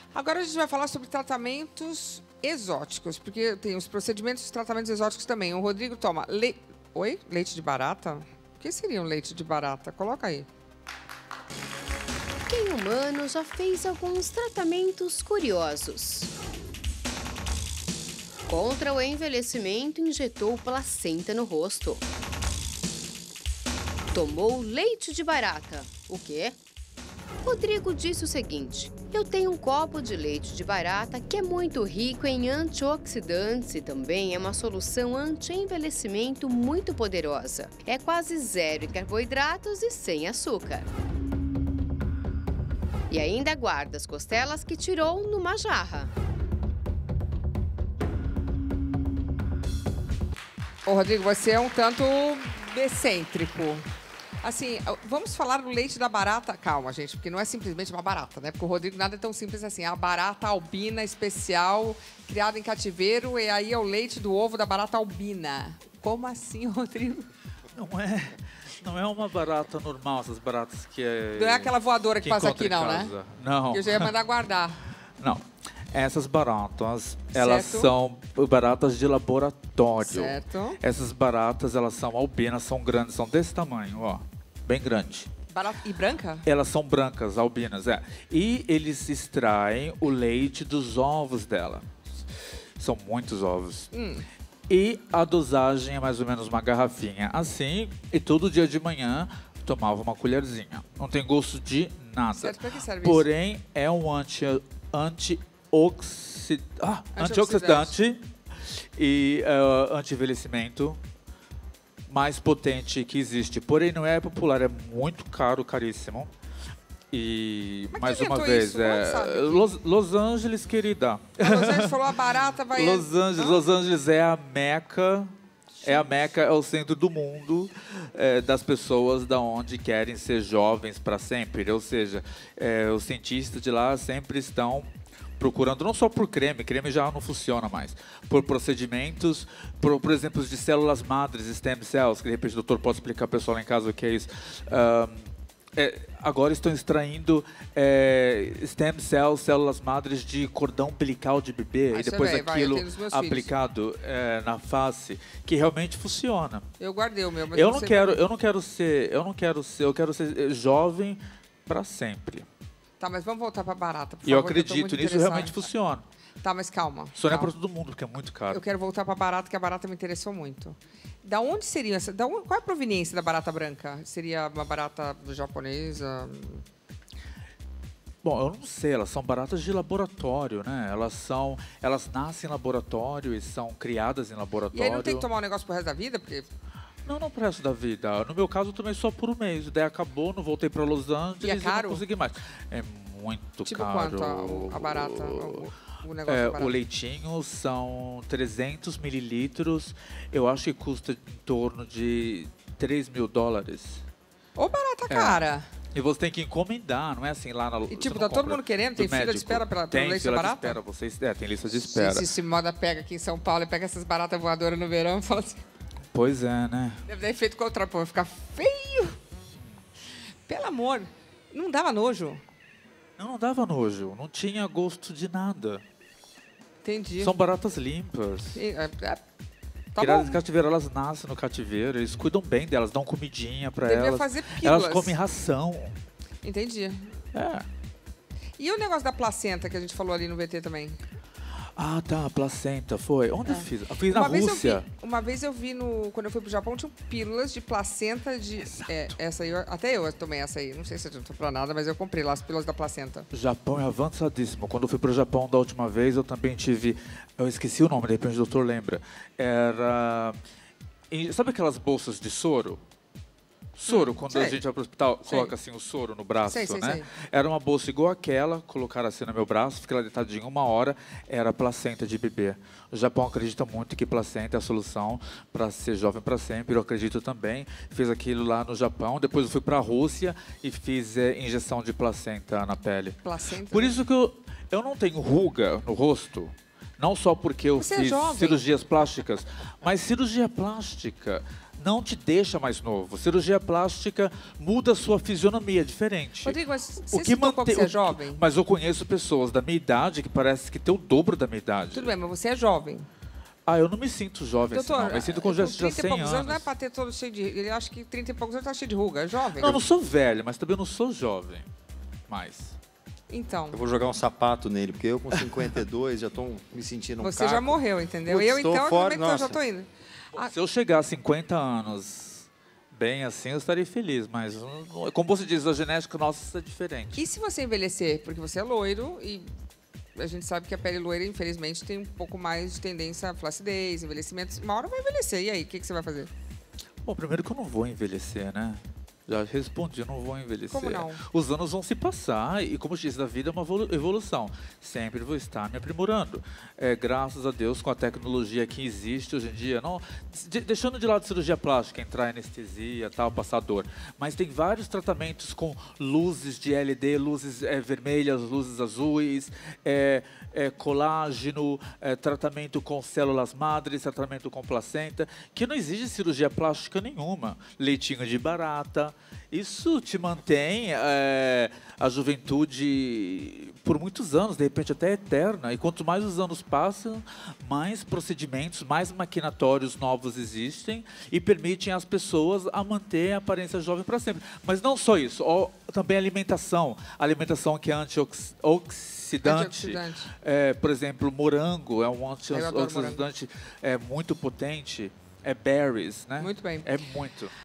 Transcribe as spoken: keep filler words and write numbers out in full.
Agora a gente vai falar sobre tratamentos exóticos, porque tem os procedimentos e tratamentos exóticos também. O Rodrigo toma le... Oi? Leite de barata? O que seria um leite de barata? Coloca aí. Quem humano já fez alguns tratamentos curiosos. Contra o envelhecimento, injetou placenta no rosto. Tomou leite de barata. O quê? Rodrigo disse o seguinte: eu tenho um copo de leite de barata que é muito rico em antioxidantes e também é uma solução anti-envelhecimento muito poderosa. É quase zero em carboidratos e sem açúcar. E ainda guarda as costelas que tirou numa jarra. Ô, Rodrigo, você é um tanto excêntrico. Assim, vamos falar do leite da barata. Calma, gente, porque não é simplesmente uma barata, né? Porque o Rodrigo nada é tão simples assim. A barata albina especial, criada em cativeiro, e aí é o leite do ovo da barata albina. Como assim, Rodrigo? Não é, não é uma barata normal, essas baratas que é... Não é aquela voadora que, que passa aqui, não, né? Não. Que eu já ia mandar guardar. Não. Essas baratas, elas Certo. são baratas de laboratório. Certo. Essas baratas, elas são albinas, são grandes, são desse tamanho, ó. Bem grande. Barata e branca? Elas são brancas, albinas, é. E eles extraem o leite dos ovos dela. São muitos ovos. Hum. E a dosagem é mais ou menos uma garrafinha assim. E todo dia de manhã tomava uma colherzinha. Não tem gosto de nada. Certo, pra que serve Porém, isso? é um anti, anti Oxid... ah, antioxidante. antioxidante e uh, anti-envelhecimento mais potente que existe. Porém, não é popular, é muito caro, caríssimo. E, Mas mais quem uma inventou vez, isso? é, Onde sabe? Los, Los Angeles, querida. A Los Angeles falou a barata vai... Los Angeles, Ah? Los Angeles é a meca... É a meca, é o centro do mundo é, das pessoas da onde querem ser jovens para sempre. Ou seja, é, os cientistas de lá sempre estão procurando, não só por creme, creme já não funciona mais, por procedimentos, por, por exemplo, de células madres, stem cells, que de repente o doutor pode explicar para o pessoal lá em casa o que é isso. Um, é, agora estão extraindo é, stem cells, células madres de cordão umbilical de bebê, Ah, e depois vai, vai, aquilo eu tenho os meus aplicado é, na face, que realmente funciona. Eu guardei o meu, mas Eu não sei quero, como- eu não quero ser, eu não quero ser, eu quero ser jovem para sempre. Tá, mas vamos voltar pra barata, por E eu favor, que tô acredito muito nisso, interessada. realmente funciona. Tá, mas calma. Só não é calma. para todo mundo, porque é muito caro. Eu quero voltar pra barata, que a barata me interessou muito. Da onde seria essa... Da onde, qual é a proveniência da barata branca? Seria uma barata japonesa? Bom, eu não sei, elas são baratas de laboratório, né? Elas são, elas nascem em laboratório e são criadas em laboratório. E aí não tem que tomar um negócio pro resto da vida? Porque... Não, não pro resto da vida. No meu caso, eu tomei só por um mês. Daí acabou, não voltei para Los Angeles E é e caro? não consegui mais. É muito Tipo caro. quanto a, a barata? O, o negócio É, da barata? o leitinho são trezentos mililitros. Eu acho que custa em torno de três mil dólares. Ô, barata É. cara! E você tem que encomendar, não é assim lá na E você tipo, não tá todo compra mundo querendo? do Tem fila de médico. espera pra- pelo Tem leite fila barata? de espera, vocês, é, tem lista de espera. Se, se moda pega aqui em São Paulo e pega essas baratas voadoras no verão e fala assim... Pois é, né? Deve ter feito contraponto, ficar feio. Pelo amor, não dava nojo. Não, não dava nojo, não tinha gosto de nada. Entendi. São baratas limpas. E, é, é, tá Criadas bom. em cativeiro, elas nascem no cativeiro, eles cuidam bem delas, dão comidinha pra Devia elas. fazer pílulas. Elas comem ração. Entendi. É. E o negócio da placenta que a gente falou ali no V T também? Ah, tá, a placenta, foi. Onde É. eu fiz? Eu fiz na Uma vez eu Rússia. vi, uma vez eu vi no, quando eu fui pro Japão, tinha pílulas de placenta de... É, essa aí, eu- até eu tomei essa aí, não sei se adiantou pra nada, mas eu comprei lá as pílulas da placenta. O Japão é avançadíssimo. Quando eu fui pro Japão da última vez, eu também tive... Eu esqueci o nome, de repente o doutor lembra. Era... e sabe aquelas bolsas de soro? Soro, Hum, quando sei. a gente vai pro hospital, Sei. coloca assim o soro no braço, Sei, sei, né? sei. Era uma bolsa igual aquela, colocaram assim no meu braço, fiquei lá deitadinho uma hora, era placenta de bebê. O Japão acredita muito que placenta é a solução para ser jovem para sempre, eu acredito também. Fiz aquilo lá no Japão, depois eu fui para a Rússia e fiz é, injeção de placenta na pele. Placenta. Por isso que eu, eu não tenho ruga no rosto, não só porque eu Você é fiz jovem. cirurgias plásticas, mas cirurgia plástica não te deixa mais novo. Cirurgia plástica muda a sua fisionomia, é diferente. Rodrigo, mas você O que se tocou mantém- que você é o- jovem? Mas eu conheço pessoas da minha idade que parece que tem o dobro da minha idade. Tudo bem, mas você é jovem. Ah, eu não me sinto jovem assim, Doutor, não. Eu me sinto com já, já trinta e cem poucos anos anos. não é pra ter todo cheio de... Ele acha que trinta e poucos anos tá cheio de ruga, é jovem. Não, eu não sou velho, mas também não sou jovem. Mais. Então, Eu vou jogar um sapato nele, porque eu com cinquenta e dois já estou me sentindo um você já caco. morreu, entendeu? Putz, eu, tô então, eu fora, também tô- já nossa. tô indo. Ah, Se eu chegar a cinquenta anos bem assim, eu estarei feliz. Mas, não- como você diz, a genética nossa é diferente. e se você envelhecer? Porque você é loiro e a gente sabe que a pele loira, infelizmente, tem um pouco mais de tendência à flacidez, envelhecimento. Uma hora vai envelhecer. E aí, o que, que você vai fazer? Bom, primeiro que eu não vou envelhecer, né? Já respondi, eu não vou envelhecer. Como não? Os anos vão se passar e, como eu disse, a vida é uma evolu- evolução. Sempre vou estar me aprimorando. É, graças a Deus, com a tecnologia que existe hoje em dia, não, de- deixando de lado a cirurgia plástica, entrar em anestesia, tal, passar dor. Mas tem vários tratamentos com luzes de L E D, luzes é, vermelhas, luzes azuis, é, é, colágeno, é, tratamento com células madres, tratamento com placenta, que não exige cirurgia plástica nenhuma. Leitinho de barata. Isso te mantém é, a juventude por muitos anos, de repente até eterna. E quanto mais os anos passam, mais procedimentos, mais maquinatórios novos existem e permitem às pessoas a manter a aparência jovem para sempre. Mas não só isso, ó, também a alimentação. A alimentação que é antioxidante. Antioxidante. É, por exemplo, morango é um Eu adoro antioxidante é, muito potente. É berries, né? Muito bem. É muito.